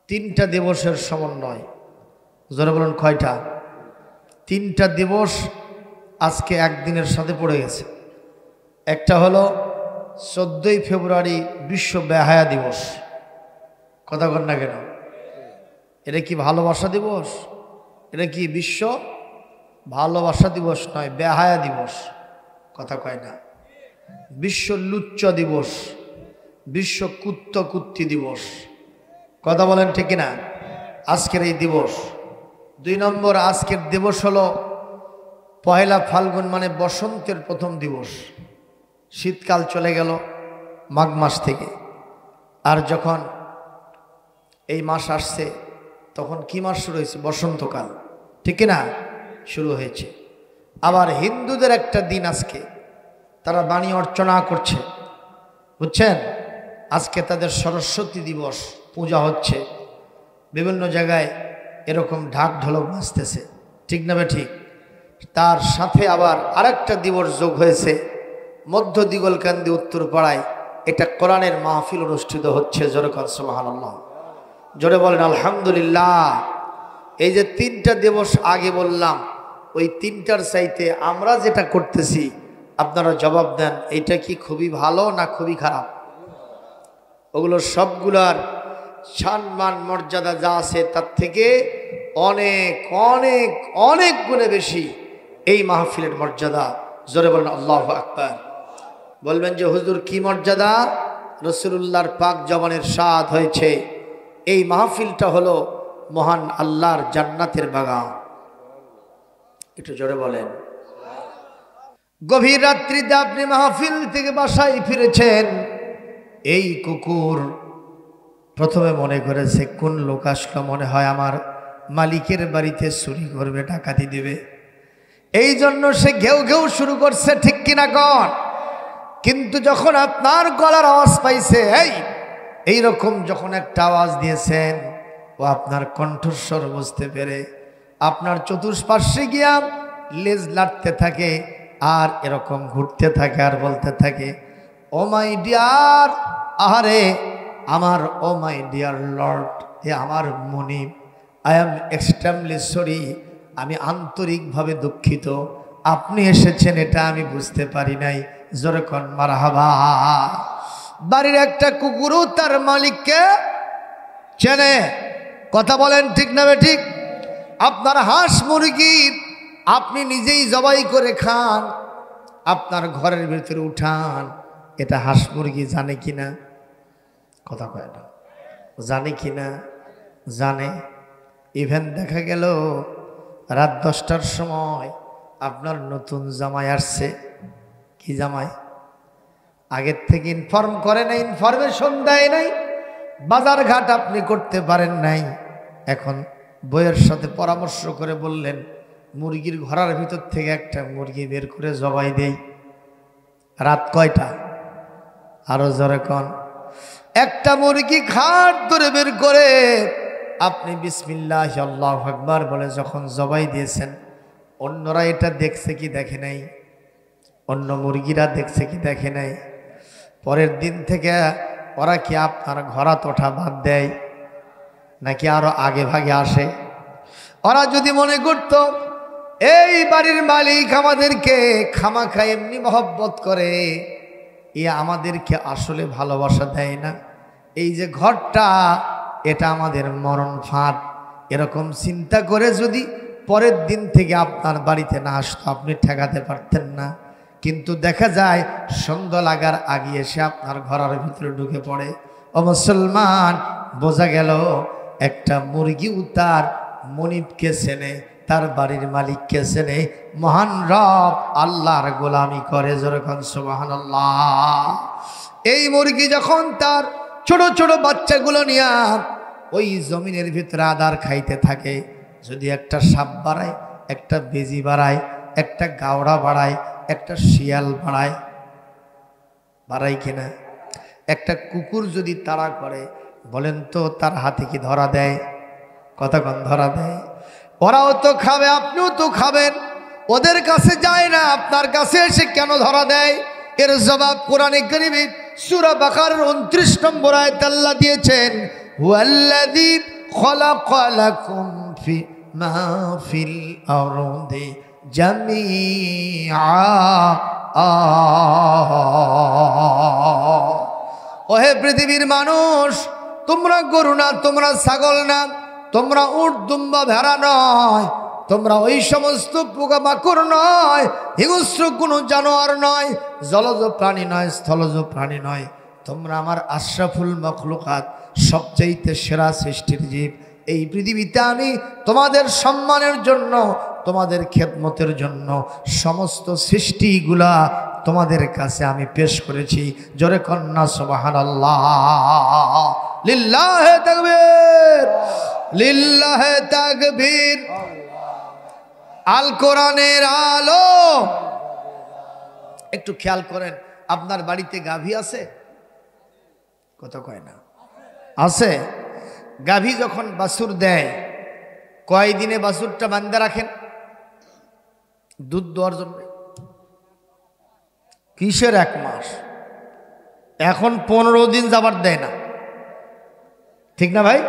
তিনটা দিবসের সমন্বয়। জোরে বলুন কয়টা? তিনটা দিবস আজকে একদিনের সাথে পড়ে গেছে। একটা হলো 14ই ফেব্রুয়ারি বিশ্ব বেহায়া দিবস। কথা বল না কেন? এটা কি ভালোবাসা দিবস? এটা কি বিশ্ব ভালোবাসা দিবস নয়, বেহায়া দিবস। কথা কয় না। বিশ্ব লুচ্চ দিবস, বিশ্ব কুত্তি দিবস। কথা বলেন ঠিক না? আজকের এই দিবস। 2 নম্বর, আজকের দিবস হলো পহেলা ফাল্গুন, মানে বসন্তের প্রথম দিবস। শীতকাল চলে গেল মাঘ মাস থেকে, আর যখন এই মাস আসছে তখন কি মাস শুরু হয়েছে? বসন্তকাল, ঠিক না? শুরু হয়েছে। আবার হিন্দুদের একটা দিন আজকে, তারা বাণী অর্চনা করছে, বুঝছেন? আজকে তাদের সরস্বতী দিবস পূজা হচ্ছে। বিভিন্ন জায়গায় এরকম ঢাক ঢোলক বাজতেছে, ঠিক না? ঠিক। তার সাথে আবার আরেকটা দিবস যোগ হয়েছে, মধ্য দিগলকান্দি উত্তরপাড়ায় এটা কোরআনের মাহফিল অনুষ্ঠিত হচ্ছে। জোরে কর সুবহানাল্লাহ, জোরে বলেন আলহামদুলিল্লাহ। এই যে তিনটা দিবস আগে বললাম, ওই তিনটার চাইতে আমরা যেটা করতেছি, আপনারা জবাব দেন, এটা কি খুবই ভালো না খুবই খারাপ? ওগুলো সবগুলার সম্মান মর্যাদা যা আছে তার থেকে অনেক অনেক অনেক গুণে বেশি এই মাহফিলের মর্যাদা। জোরে বলেন আল্লাহু আকবার। বলবেন যে হুজুর কি মর্যাদা? রাসূলুল্লাহর পাক জবানের ইরশাদ হয়েছে, এই মাহফিলটা হলো মহান আল্লাহর জান্নাতের বাগান। একটু জোরে বলেন। গভীর রাত্রিতে আপনি মাহফিল থেকে বাসায় ফিরেছেন, এই কুকুর প্রথমে মনে করেছে কোন লোক আসলো, মনে হয় আমার মালিকের বাড়িতে চুরি করবে, ডাকাতি দেবে, এই জন্য সে ঘেউ ঘেউ শুরু করছে, ঠিক কিনা কন? কিন্তু যখন আপনার গলার আওয়াজ পাইছে, এইরকম যখন একটা আওয়াজ দিয়েছেন, ও আপনার কণ্ঠস্বর বুঝতে পেরে আপনার চতুষ্পার্শ্বে গিয়া লেজ লাড়তে থাকে, আর এরকম ঘুরতে থাকে, আর বলতে থাকে, ও মাই ডিয়ার, আহারে আমার, ও মাই ডিয়ার লর্ড, হে আমার মনিব, আই এম এক্সট্রিমলি সরি, আমি আন্তরিকভাবে দুঃখিত, আপনি এসেছেন এটা আমি বুঝতে পারি নাই। জোরে কোন মারহাবা। বাড়ির একটা কুকুরও তার মালিককে চেনে। কথা বলেন ঠিক না ঠিক? আপনার হাঁস মুরগি আপনি নিজেই জবাই করে খান, আপনার ঘরের ভিতরে উঠান, এটা হাঁস মুরগি জানে কিনা? কথা কয় না। জানে কিনা? জানে। ইভেন দেখা গেল রাত 10টার সময় আপনার নতুন জামাই আসছে। কি জামাই? আগের থেকে ইনফর্ম করে নাই, ইনফরমেশন দেয় নাই, বাজার ঘাট আপনি করতে পারেন নাই। এখন বইয়ের সাথে পরামর্শ করে বললেন, মুরগির ঘরের ভিতর থেকে একটা মুরগি বের করে জবাই দেই। রাত কয়টা? আরো জোরে কন। একটা মুরগি খাট ধরে বের করে আপনি বিসমিল্লাহ আল্লাহু আকবার বলে যখন জবাই দিয়েছেন, অন্যরা এটা দেখছে কি দেখে নাই? অন্য মুরগিরা দেখছে কি দেখে নাই? পরের দিন থেকে ওরা কি আপনার ঘরাত ওঠা বাদ দেয় নাকি আরো আগে ভাগে আসে? ওরা যদি মনে করত এই বাড়ির মালিক আমাদেরকে খামাখা এমনি মহব্বত করে, এ আমাদেরকে আসলে ভালোবাসা দেয় না, এই যে ঘরটা এটা আমাদের মরণ ফাঁদ, এরকম চিন্তা করে যদি পরের দিন থেকে আপনার বাড়িতে না আসতো, আপনি ঠেকাতে পারতেন না। কিন্তু দেখা যায় সন্ধ্যা লাগার আগে এসে আপনার ঘরের ভিতরে ঢুকে পড়ে। ও মুসলমান, বোঝা গেল একটা মুরগিও তার মনিবকে চেনে, তার বাড়ির মালিককে চেনে, মহান রব আল্লাহর গোলামি করে। যেরকম সুবহানাল্লাহ। এই মুরগি যখন তার ছোট ছোট বাচ্চাগুলো নিয়ে ওই জমিনের ভিতরে আদার খাইতে থাকে, যদি একটা সাপ বাড়ায়, একটা বেজি বাড়ায়, একটা গাওড়া বাড়ায়, একটা শিয়াল বাড়ায় কিনা? একটা কুকুর যদি তাড়া করে, বলেন তো তার হাতে কি ধরা দেয়? কতক্ষণ ধরা দেয়? ওরাও তো খাবে, আপনিও তো খাবেন, ওদের কাছে যায় না, আপনার কাছে এসে কেন ধরা দেয়? এর জবাব কোরআনে কারীমে সূরা বাকারার 29 নম্বর আয়াতে আল্লাহ দিয়েছেন, হুয়াল্লাযী খালাকা লাকুম ফি মা ফিল আরদি জামিআ। ওহে পৃথিবীর মানুষ, তোমরা গরু না, তোমরা ছাগল না, তোমরা উট দুম্বা ভেড়া নয়, তোমরা ওই সমস্ত পোকামাকড় নয়, হিংস্র কোনো জানোয়ার নয়, জলজ প্রাণী নয়, স্থলজ প্রাণী নয়, তোমরা আমার আশরাফুল মখলুকাত, সবচাইতে সেরা সৃষ্টির জীব। এই পৃথিবীতে আমি তোমাদের সম্মানের জন্য, তোমাদের খেদমতের জন্য সমস্ত সৃষ্টিগুলা তোমাদের কাছে আমি পেশ করেছি। জোরে কন্যা সুবহানাল্লাহ, লিল্লাহে তাকবীর, লিল্লাহে তাকবীর। আল কোরআনের আলো। একটু খেয়াল করেন, আপনার বাড়িতে গাভী আছে? কথা কয় না, আছে? গাভী যখন বাছুর দেয়, কয় দিনে বাছুরটা বান্ধা রাখেন দুধ দেওয়ার জন্য? কিসের 1 মাস? এখন 15 দিন যাবার দেয় না, ঠিক না ভাই?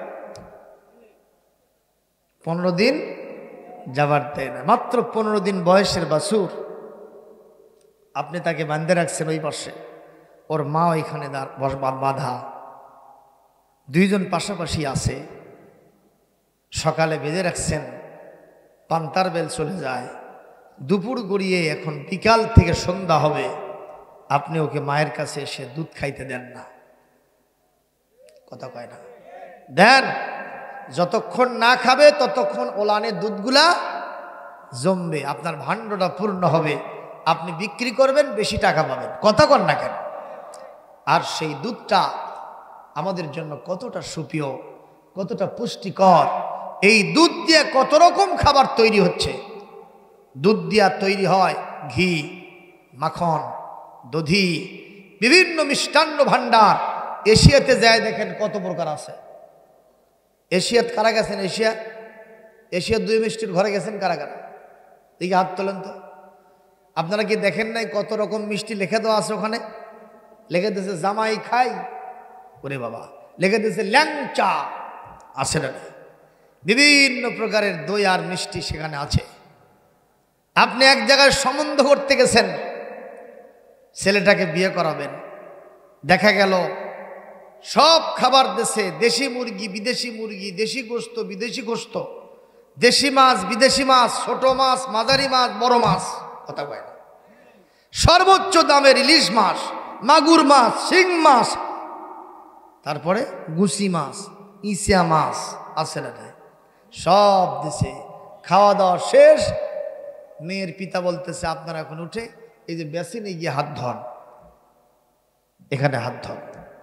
15 দিন যাবার দেয় না। মাত্র 15 দিন বয়সের বাছুর, আপনি তাকে বান্ধে রাখছেন ওই পাশে, ওর মা ওইখানে বাঁধা, দুইজন পাশাপাশি আছে। সকালে বেঁধে রাখছেন, পান্তার বেল চলে যায়, দুপুর গড়িয়ে এখন বিকাল থেকে সন্ধ্যা হবে, আপনি ওকে মায়ের কাছে এসে দুধ খাইতে দেন না। কথা কয় না, দেন। যতক্ষণ না খাবে ততক্ষণ ওলানের দুধগুলা জমবে, আপনার ভাণ্ডটা পূর্ণ হবে, আপনি বিক্রি করবেন, বেশি টাকা পাবেন। কথা কন না কেন? আর সেই দুধটা আমাদের জন্য কতটা সুপ্রিয়, কতটা পুষ্টিকর। এই দুধ দিয়ে কত রকম খাবার তৈরি হচ্ছে। দুধ দিয়া তৈরি হয় ঘি, মাখন, দধি, বিভিন্ন মিষ্টান্ন ভাণ্ডার। এশিয়াতে যায় দেখেন কত প্রকার আছে। এশিয়াত কারা গেছেন? এশিয়ার 2 মিষ্টির ঘরে গেছেন কারা কারা? দেখি হাত তোলেন তো। আপনারা কি দেখেন নাই কত রকম মিষ্টি লিখে দেওয়া আছে ওখানে? লিখে দিয়েছে জামাই খাই, ওরে বাবা, লিখে দিয়েছে ল্যাংচা, আছে না? বিভিন্ন প্রকারের দই আর মিষ্টি সেখানে আছে। আপনি এক জায়গায় সম্বন্ধ করতে গেছেন, ছেলেটাকে বিয়ে করাবেন, দেখা গেল সব খাবার দেশে, দেশি মুরগি, বিদেশি মুরগি, দেশি গোস্ত, বিদেশি গোস্ত, দেশি মাছ, বিদেশি মাছ, ছোট মাছ, মাঝারি মাছ, বড় মাছ, কথা কয় না, সর্বোচ্চ দামের ইলিশ মাছ, মাগুর মাছ, শিং মাছ, তারপরে গুছি মাছ, ইসা মাছ, আছে না? সব দেশে খাওয়া দাওয়া শেষ। মেয়ের পিতা বলতেছে আপনারা এখন উঠে এই যে বেসিনে গিয়ে হাত ধন, এখানে হাত ধন।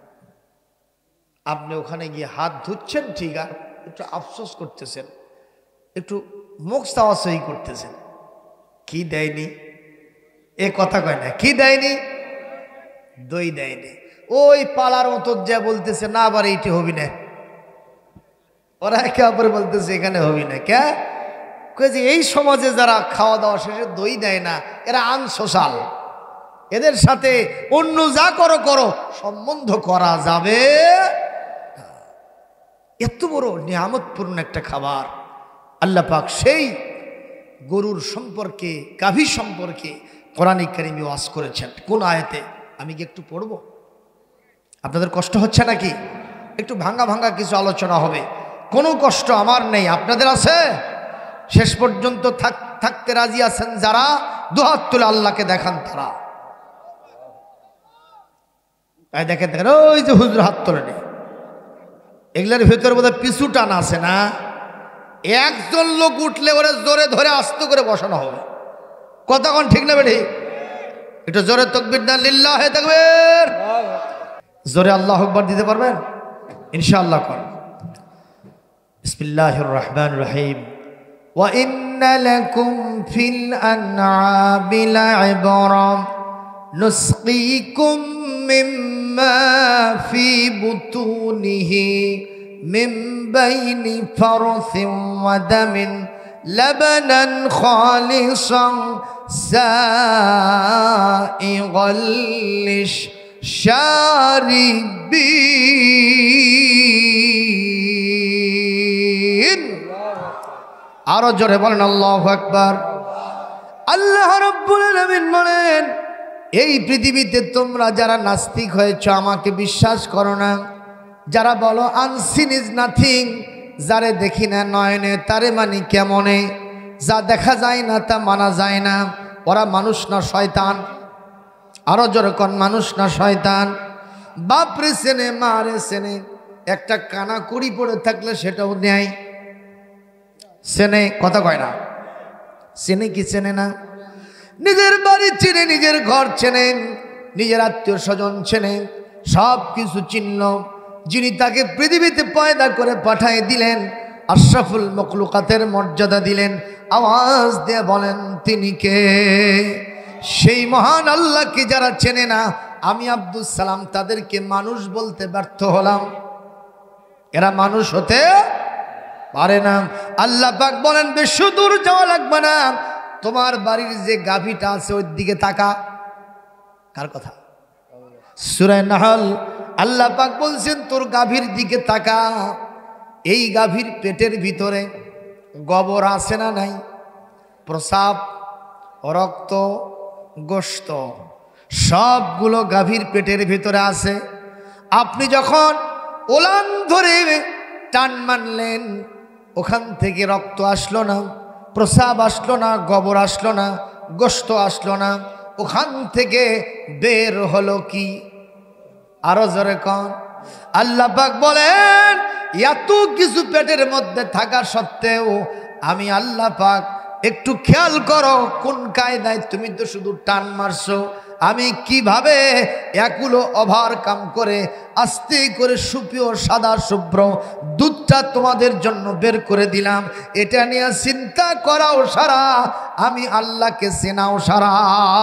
আপনি ওখানে গিয়ে হাত ধুচ্ছেন, ঠিক, আর একটু আফসোস করতেছেন, একটু মুখ চাওয়াচাই করতেছেন। কি দেয়নি? এ কথা কয় না, কি দেয়নি? দই দেয়নি। ওই পালার মতো যা বলতেছে না, আবার এইটি হবি না, ওরা একে অপরে বলতেছে এখানে হবি না। কে কয়ে যে এই সমাজে যারা খাওয়া দাওয়া শেষে দই দেয় না, এরা আনসোশাল, এদের সাথে অন্য যা করো করো, সম্বন্ধ করা যাবে। এত বড় নিয়ামতপূর্ণ একটা খাবার আল্লাহ পাক সেই গরুর সম্পর্কে, গাভী সম্পর্কে কোরআনে কারিমে ওয়াজ করেছেন। কোন আয়াতে? আমি কি একটু পড়ব? আপনাদের কষ্ট হচ্ছে নাকি? একটু ভাঙ্গা ভাঙ্গা কিছু আলোচনা হবে, কোনো কষ্ট আমার নেই, আপনাদের আছে? শেষ পর্যন্ত থাকতে রাজি আছেন যারা, দুহাত তুলে আল্লাহকে দেখান তারা। দেখেন দেখেন, ওই যে হুজুর হাত তোলে নেই, এগুলোর ভেতরে বোধহয় পিছু টান আছে না? একজন লোক উঠলে ওরা জোরে ধরে আস্তে করে বসানো হবে। কতক্ষণ ঠিক না বেঠি? একটু জোরে তাকবীর না, লিল্লাহে তাকবীর। জোরে আল্লাহু আকবার দিতে পারবেন ইনশাআল্লাহ? কর। বিসমিল্লাহির রহমানির রহিম। ওয়া ইন্না লাকুম ফিল আনআমি লা'iবরা নুসকিকুম মিম্মা ফি বুতুনিহি মিন বাইনি ফারসিন ওয়া দামিন লাবানান খালিসান সাইগাল লিশারিবিন। আরো জোরে বলেন আল্লাহু আকবার। আল্লাহ রাব্বুল আলামিন বলেন, এই পৃথিবীতে তোমরা যারা নাস্তিক হয়েছ, আমাকে বিশ্বাস করো না, যারা বলো আনসিন ইজ নাথিং, যারে দেখি না নয়নে তারে মানি কেমনে, যা দেখা যায় না তা মানা যায় না, ওরা মানুষ না শয়তান। আরো জোরে কোন মানুষ না শয়তান। বাপরে চেনে, মারে চেনে, একটা কানা কুড়ি পড়ে থাকলে সেটাও নেয়, চেনে, কথা কয় না, চেনে কি চেনে না? নিজের বাড়ি চেনে, নিজের ঘর চেনেন, নিজের আত্মীয় স্বজন চেনেন, সব কিছু চিনল যিনি তাকে পৃথিবীতে পয়দা করে পাঠিয়ে দিলেন, আশরাফুল মখলুকাতের মর্যাদা দিলেন, আওয়াজ দিয়ে বলেন তিনি কে? সেই মহান আল্লাহকে যারা চেনে না, আমি আব্দুল সালাম তাদেরকে মানুষ বলতে ব্যর্থ হলাম। এরা মানুষ হতে পারে না। আল্লাহ পাক বলেন, বেশি দূর যাওয়া লাগবে না, তোমার বাড়ির যে গাভীটা আছে ওই দিকে তাকা। কার কথা? সূরা নাহল আল্লাহ পাক বলছেন, তোর গাভীর দিকে তাকা। এই গাভীর পেটের ভিতরে গোবর আছে না নাই? প্রসাব, রক্ত, গোশত সবগুলো গাভীর পেটের ভিতরে আছে। আপনি যখন ওলান ধরে টান মানলেন, ওখান থেকে রক্ত আসলো না, প্রসাব আসলো না, গোবর আসলো না, গোশত আসলো না, ওখান থেকে বের হলো কি? আরো জোরে কোন আল্লাহ পাক বলেন, এত কিছু পেটের মধ্যে থাকা সত্ত্বেও আমি আল্লাহ পাক, একটু খেয়াল করো কোন কায়দায় তুমি তো শুধু টান মারছো, আমি কিভাবে এগুলো ওভারকাম করে আস্তে করে সুপিওর সাদা শুভ্র দুধটা তোমাদের জন্য বের করে দিলাম। এটা নিয়ে চিন্তা করাও সারা, আমি আল্লাহকে চেনাও সারা।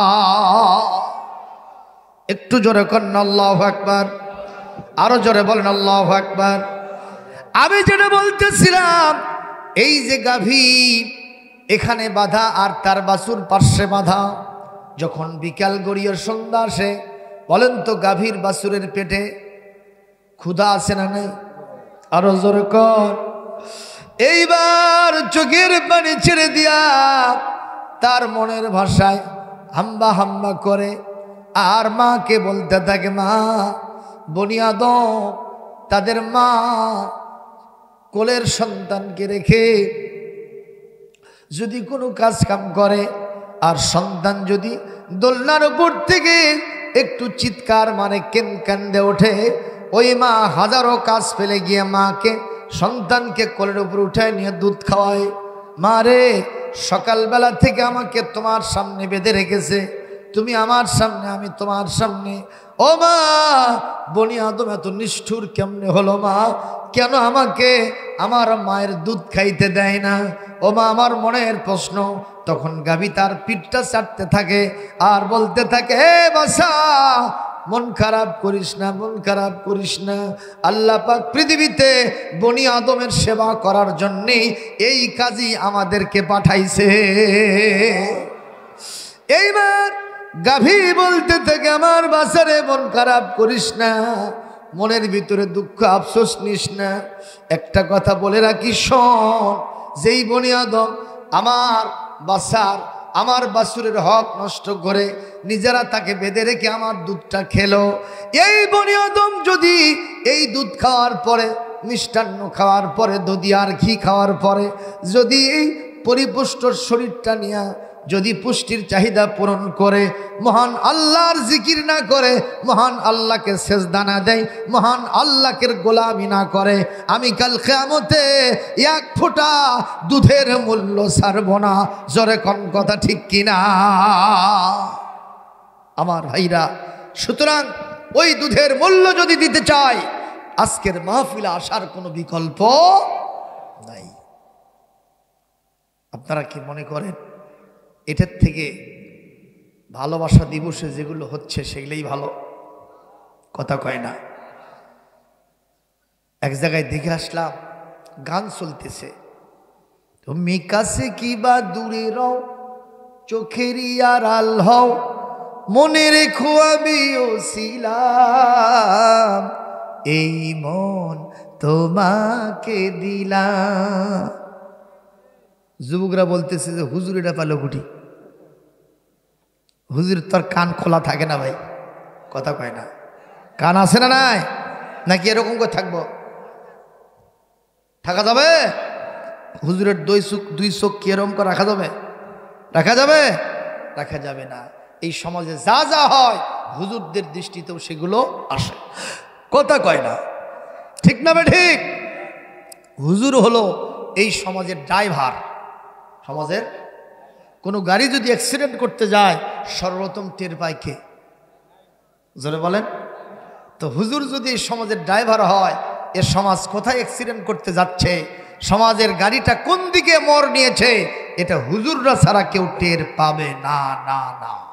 একটু জোরে করেন আল্লাহু আকবার। আরো জোরে বলেন আল্লাহু আকবার। আমি যেটা বলতেছিলাম, এই যে গাভী এখানে বাঁধা আর তার বাছুর পার্শ্বে বাঁধা, যখন বিকাল গড়িয়ে সন্ধ্যা আসে, বলেন তো গাভীর বাছুরের পেটে ক্ষুধা আছে না নাই? আরো জোরে কর। এইবার চোখের পানি ছেড়ে দিয়া তার মনের ভাষায় হাম্বা হাম্বা করে আর মাকে বলতে থাকে, মা, বনি আদম তাদের মা কোলের সন্তানকে রেখে যদি কোনো কাজ কাম করে আর সন্তান যদি দোলনার উপর থেকে একটু চিৎকার মানে কেন্দে ওঠে, ওই মা হাজারো কাজ ফেলে গিয়ে মাকে, সন্তানকে কোলের উপর উঠায় নিয়ে দুধ খাওয়ায়। মা রে, সকালবেলা থেকে আমাকে তোমার সামনে বেঁধে রেখেছে, তুমি আমার সামনে, আমি তোমার সামনে। ও মা, বনি আদম এত নিষ্ঠুর কেমনে হলো মা? কেন আমাকে আমার মায়ের দুধ খাইতে দেয় না? ও মা, আমার মনের প্রশ্ন। তখন গাভী তার পিঠটা চাটতে থাকে আর বলতে থাকে, হে বাছা, মন খারাপ করিস না, মন খারাপ করিস না। আল্লাহ পাক পৃথিবীতে বনি আদমের সেবা করার জন্যে এই কাজই আমাদেরকে পাঠাইছে। এইবার গাভী বলতে থাকে, আমার বাছারে মন খারাপ করিস না, মনের ভিতরে দুঃখ আফসোস নিস না। একটা কথা বলে রাখি, শোন, যেই বনি আদম আমার বাছার, আমার বাছুরের হক নষ্ট করে নিজেরা তাকে বেঁধে রেখে আমার দুধটা খেলো, এই বনি আদম যদি এই দুধ খাওয়ার পরে, মিষ্টান্ন খাওয়ার পরে, দধি আর ঘি খাওয়ার পরে যদি এই পরিপুষ্ট শরীরটা নিয়ে যদি পুষ্টির চাহিদা পূরণ করে, মহান আল্লাহর জিকির না করে, মহান আল্লাহকে সেজদা না দেয়, মহান আল্লাহকে গোলামি না করে, আমি কাল কিয়ামতে এক ফোঁটা দুধের মূল্য ছাড়ব না। জোরে কোন কথা ঠিক কিনা আমার ভাইরা? সুতরাং ওই দুধের মূল্য যদি দিতে চাই, আজকের মাহফিলে আসার কোনো বিকল্প নাই। আপনারা কি মনে করেন এটার থেকে ভালোবাসা দিবসে যেগুলো হচ্ছে সেগুলোই ভালো? কথা কয় না। এক জায়গায় দেখে আসলাম, গান চলতেছে, তুমি কাছে কি বা দূরে রও, চোখেরই আড়াল হও, মনে রেখো আমিও ছিলাম, এই মন তোমাকে দিলাম। যুবকরা বলতেছে যে হুজুর এটা পালো কুটি, হুজুর তোর কান খোলা থাকে না ভাই, কথা কয় না, কান আছে না নাই, নাকি এরকম করে থাকবো, থাকা যাবে? হুজুরের দুই চোখ কি এরকম করে রাখা যাবে? রাখা যাবে? রাখা যাবে না। এই সমাজে যা যা হয় হুজুরদের দৃষ্টিতেও সেগুলো আসে, কথা কয় না, ঠিক না? ঠিক। হুজুর হলো এই সমাজের ড্রাইভার। সমাজের কোনো গাড়ি যদি অ্যাক্সিডেন্ট করতে যায় সর্বপ্রথম টের পায় কে? জোরে বলেন তো। হুজুর যদি এই সমাজের ড্রাইভার হয়, এ সমাজ কোথায় অ্যাক্সিডেন্ট করতে যাচ্ছে, সমাজের গাড়িটা কোন দিকে মোড় নিয়েছে, এটা হুজুররা ছাড়া কেউ টের পাবে না, না, না।